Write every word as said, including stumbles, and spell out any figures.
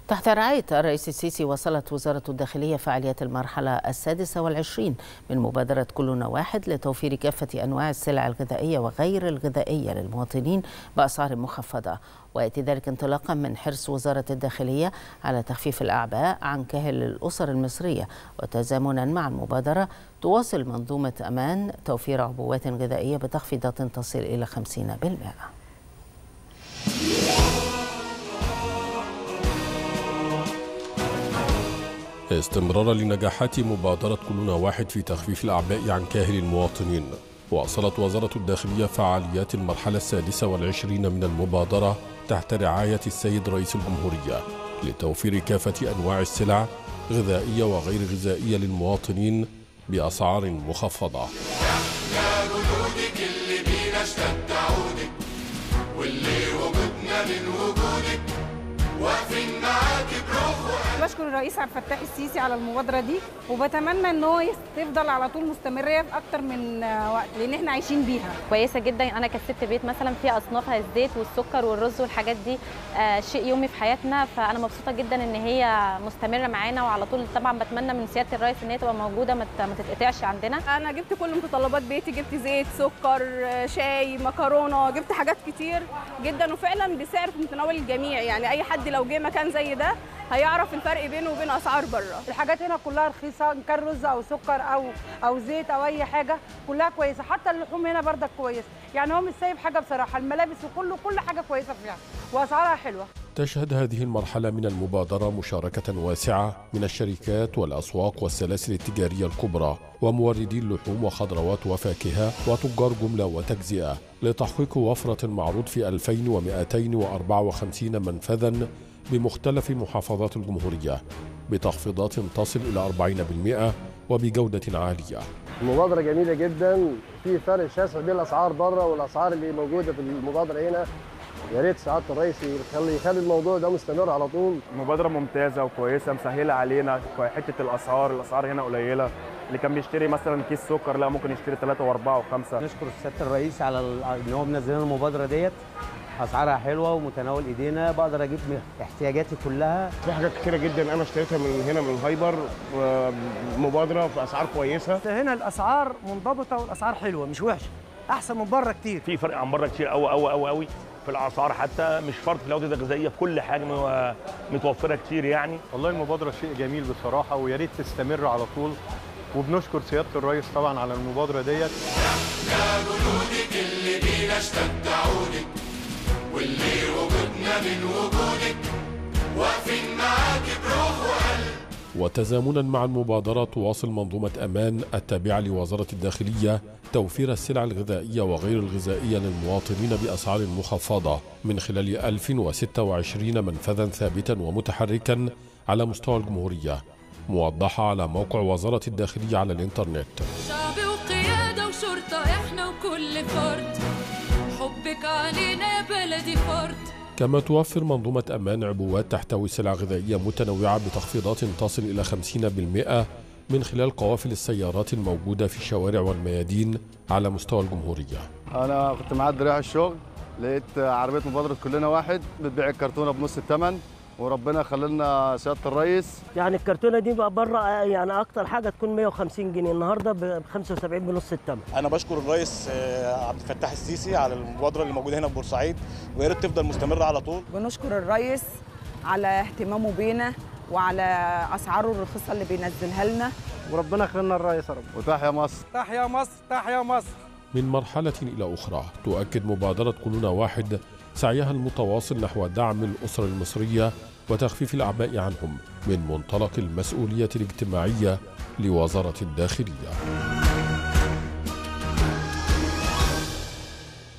تحت رعاية الرئيس السيسي واصلت وزارة الداخلية فعاليات المرحلة السادسة والعشرين من مبادرة كلنا واحد لتوفير كافة أنواع السلع الغذائية وغير الغذائية للمواطنين بأسعار مخفضة، ويأتي ذلك انطلاقا من حرص وزارة الداخلية على تخفيف الأعباء عن كاهل الأسر المصرية، وتزامنا مع المبادرة تواصل منظومة أمان توفير عبوات غذائية بتخفيضات تصل إلى خمسين بالمئة. استمرارا لنجاحات مبادرة كلنا واحد في تخفيف الأعباء عن كاهل المواطنين، واصلت وزارة الداخلية فعاليات المرحلة السادسة والعشرين من المبادرة تحت رعاية السيد رئيس الجمهورية لتوفير كافة أنواع السلع غذائية وغير غذائية للمواطنين بأسعار مخفضة. احنا جنودك اللي بينا اشتد عودك واللي وجودنا من وجودك واقفين معاك بروح. بشكر الرئيس عبد الفتاح السيسي على المبادره دي، وبتمنى ان هو تفضل على طول مستمره في اكتر من وقت، لان احنا عايشين بيها. كويسه جدا. انا كست بيت مثلا في اصنافها الزيت والسكر والرز والحاجات دي آه شيء يومي في حياتنا، فانا مبسوطه جدا ان هي مستمره معانا وعلى طول. طبعا بتمنى من سياده الرئيس ان هي تبقى موجوده ما تتقطعش عندنا. انا جبت كل متطلبات بيتي، جبت زيت، سكر، شاي، مكرونه، جبت حاجات كتير جدا وفعلا بسعر في متناول الجميع. يعني اي حد لو جه مكان زي ده هيعرف الفرق بينه وبين اسعار بره. الحاجات هنا كلها رخيصه، ان كان رز او سكر او او زيت او اي حاجه كلها كويسه، حتى اللحوم هنا بردك كويسه. يعني هو مش سايب حاجه بصراحه، الملابس وكله كل حاجه كويسه فيها واسعارها حلوه. تشهد هذه المرحلة من المبادرة مشاركة واسعة من الشركات والأسواق والسلاسل التجارية الكبرى وموردي اللحوم وخضروات وفاكهة وتجار جملة وتجزئة لتحقيق وفرة معروض في ألفين ومئتين وأربعة وخمسين منفذا بمختلف محافظات الجمهورية بتخفيضات تصل إلى أربعين بالمئة وبجودة عالية. المبادرة جميلة جدا، في فرق شاسع بين الأسعار بره والأسعار اللي موجودة في المبادرة هنا. يا ريت سعادة الرئيس يخلي يخلي الموضوع ده مستمر على طول. مبادرة ممتازة وكويسة مسهلة علينا حتة الأسعار، الأسعار هنا قليلة. اللي كان بيشتري مثلا كيس سكر لا ممكن يشتري ثلاثة وأربعة وخمسة. نشكر سيادة الرئيس على إن هو منزل لنا المبادرة ديت، اسعارها حلوه ومتناول ايدينا، بقدر اجيب احتياجاتي كلها. في حاجات كتيره جدا انا اشتريتها من هنا من الهايبر، مبادره في اسعار كويسه. هنا الاسعار منضبطه والاسعار حلوه مش وحشه، احسن من بره كتير. في فرق عن بره كتير قوي قوي قوي قوي في الاسعار، حتى مش شرط في الجوده الغذائيه، في كل حاجه متوفره كتير يعني. والله المبادره شيء جميل بصراحه، ويا ريت تستمر على طول، وبنشكر سياده الرئيس طبعا على المبادره ديت. احنا جنودك اللي بينا اشتد عودك واللي وجودنا من وجودك واقفين معاك بروح وقلب. وتزامنا مع المبادرة تواصل منظومة أمان التابعة لوزارة الداخلية توفير السلع الغذائية وغير الغذائية للمواطنين بأسعار مخفضة من خلال ألف وستة وعشرين منفذا ثابتا ومتحركا على مستوى الجمهورية، موضحة على موقع وزارة الداخلية على الإنترنت. شعب وقيادة وشرطة إحنا وكل فرد، حبك علينا يا بلدي فرد. كما توفر منظومة أمان عبوات تحتوي سلع غذائية متنوعة بتخفيضات تصل إلى خمسين بالمئة من خلال قوافل السيارات الموجودة في الشوارع والميادين على مستوى الجمهورية. أنا كنت معدي رايح الشغل، لقيت عربية مبادرة كلنا واحد بتبيع الكرتونة بنص الثمن، وربنا يخلي لنا سيادة الرئيس. يعني الكرتونه دي بقى بره يعني اكتر حاجه تكون مئة وخمسين جنيه، النهارده ب خمسة وسبعين بنص الثمن. انا بشكر الرئيس عبد الفتاح السيسي على المبادره اللي موجوده هنا في بورسعيد، ويا ريت تفضل مستمره على طول. بنشكر الرئيس على اهتمامه بينا وعلى اسعاره الرخيصه اللي بينزلها لنا، وربنا يخلي لنا الرئيس يا رب. وتحيا مصر، تحيا مصر، تحيا مصر. من مرحلة إلى أخرى تؤكد مبادرة كلنا واحد سعيها المتواصل نحو دعم الأسرة المصرية وتخفيف الأعباء عنهم من منطلق المسؤولية الاجتماعية لوزارة الداخلية.